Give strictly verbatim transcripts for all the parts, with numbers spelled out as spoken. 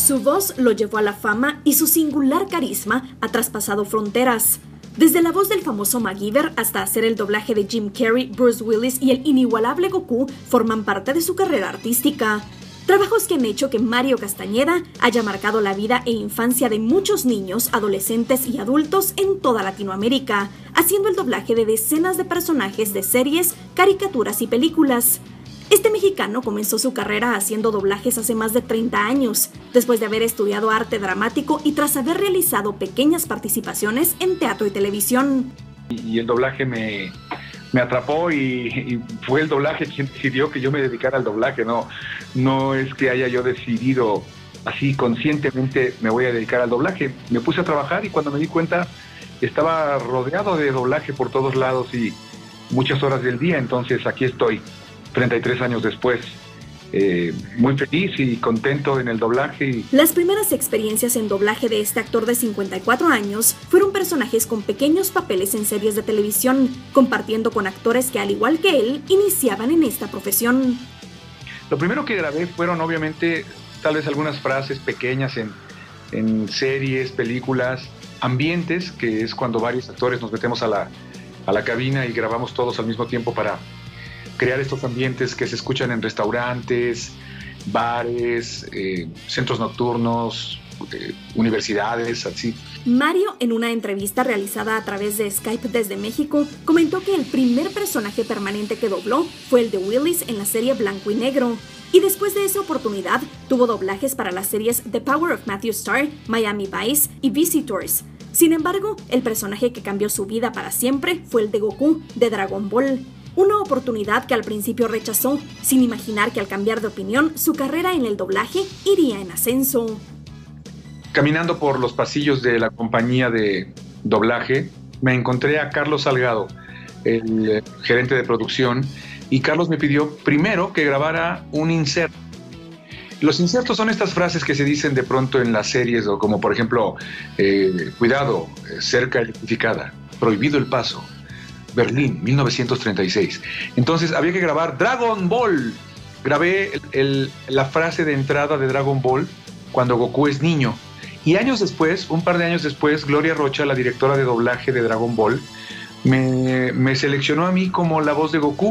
Su voz lo llevó a la fama y su singular carisma ha traspasado fronteras. Desde la voz del famoso MacGyver hasta hacer el doblaje de Jim Carrey, Bruce Willis y el inigualable Goku forman parte de su carrera artística. Trabajos que han hecho que Mario Castañeda haya marcado la vida e infancia de muchos niños, adolescentes y adultos en toda Latinoamérica, haciendo el doblaje de decenas de personajes de series, caricaturas y películas. Este mexicano comenzó su carrera haciendo doblajes hace más de treinta años, después de haber estudiado arte dramático y tras haber realizado pequeñas participaciones en teatro y televisión. Y el doblaje me, me atrapó y, y fue el doblaje quien decidió que yo me dedicara al doblaje, no, no es que haya yo decidido así conscientemente me voy a dedicar al doblaje. Me puse a trabajar y cuando me di cuenta estaba rodeado de doblaje por todos lados y muchas horas del día, entonces aquí estoy. treinta y tres años después, eh, muy feliz y contento en el doblaje. Las primeras experiencias en doblaje de este actor de cincuenta y cuatro años fueron personajes con pequeños papeles en series de televisión, compartiendo con actores que al igual que él, iniciaban en esta profesión. Lo primero que grabé fueron obviamente tal vez algunas frases pequeñas en, en series, películas, ambientes, que es cuando varios actores nos metemos a la, a la cabina y grabamos todos al mismo tiempo para crear estos ambientes que se escuchan en restaurantes, bares, eh, centros nocturnos, eh, universidades, así. Mario, en una entrevista realizada a través de Skype desde México, comentó que el primer personaje permanente que dobló fue el de Willis en la serie Blanco y Negro. Y después de esa oportunidad, tuvo doblajes para las series The Power of Matthew Star, Miami Vice y Visitors. Sin embargo, el personaje que cambió su vida para siempre fue el de Goku, de Dragon Ball. Una oportunidad que al principio rechazó, sin imaginar que al cambiar de opinión, su carrera en el doblaje iría en ascenso. Caminando por los pasillos de la compañía de doblaje, me encontré a Carlos Salgado, el gerente de producción, y Carlos me pidió primero que grabara un inserto. Los insertos son estas frases que se dicen de pronto en las series, o como por ejemplo, eh, cuidado, cerca electrificada, prohibido el paso. Berlín, mil novecientos treinta y seis. Entonces había que grabar Dragon Ball. Grabé el, el, la frase de entrada de Dragon Ball cuando Goku es niño. Y años después, un par de años después, Gloria Rocha, la directora de doblaje de Dragon Ball, me, me seleccionó a mí como la voz de Goku.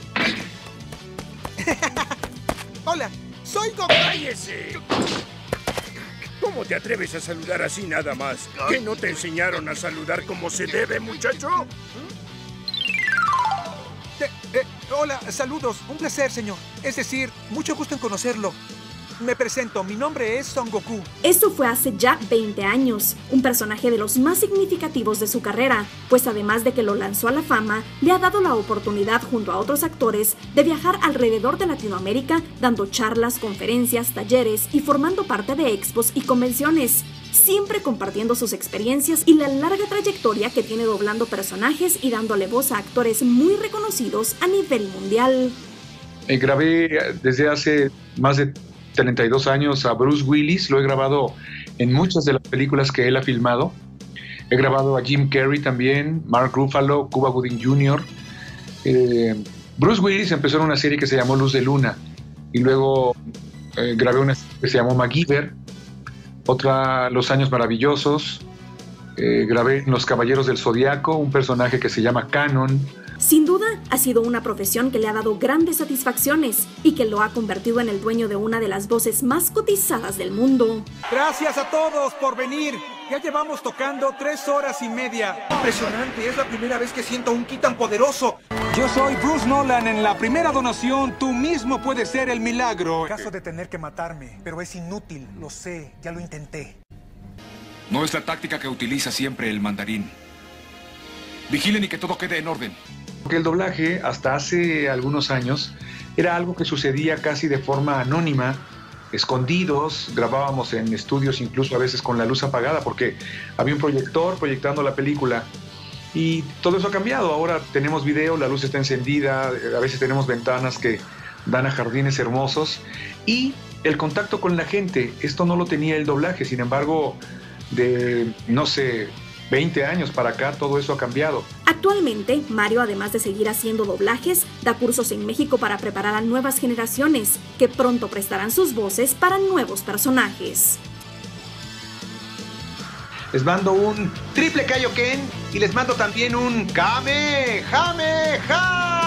Hola, soy Goku. ¡Cállese! ¿Cómo te atreves a saludar así nada más? ¿Que no te enseñaron a saludar como se debe, muchacho? Eh, hola, saludos. Un placer, señor. Es decir, mucho gusto en conocerlo. Me presento, mi nombre es Son Goku. Esto fue hace ya veinte años, un personaje de los más significativos de su carrera, pues además de que lo lanzó a la fama, le ha dado la oportunidad junto a otros actores de viajar alrededor de Latinoamérica, dando charlas, conferencias, talleres y formando parte de expos y convenciones, siempre compartiendo sus experiencias y la larga trayectoria que tiene doblando personajes y dándole voz a actores muy reconocidos a nivel mundial. Eh, grabé desde hace más de treinta y dos años a Bruce Willis, lo he grabado en muchas de las películas que él ha filmado. He grabado a Jim Carrey también, Mark Ruffalo, Cuba Gooding junior Eh, Bruce Willis empezó en una serie que se llamó Luz de Luna y luego eh, grabé una que se llamó MacGyver, otra Los Años Maravillosos, eh, grabé en Los Caballeros del Zodiaco, un personaje que se llama Canon. Sin duda, ha sido una profesión que le ha dado grandes satisfacciones y que lo ha convertido en el dueño de una de las voces más cotizadas del mundo. Gracias a todos por venir. Ya llevamos tocando tres horas y media. Impresionante, es la primera vez que siento un ki tan poderoso. Yo soy Bruce Nolan. En la primera donación, tú mismo puedes ser el milagro. En caso de tener que matarme, pero es inútil, lo sé, ya lo intenté. No es la táctica que utiliza siempre el mandarín. Vigilen y que todo quede en orden. Porque el doblaje, hasta hace algunos años, era algo que sucedía casi de forma anónima, escondidos, grabábamos en estudios incluso a veces con la luz apagada, porque había un proyector proyectando la película, y todo eso ha cambiado. Ahora tenemos video, la luz está encendida, a veces tenemos ventanas que dan a jardines hermosos, y el contacto con la gente, esto no lo tenía el doblaje. Sin embargo, de, no sé, veinte años para acá todo eso ha cambiado. Actualmente, Mario, además de seguir haciendo doblajes, da cursos en México para preparar a nuevas generaciones, que pronto prestarán sus voces para nuevos personajes. Les mando un triple Kaioken y les mando también un Kamehameha.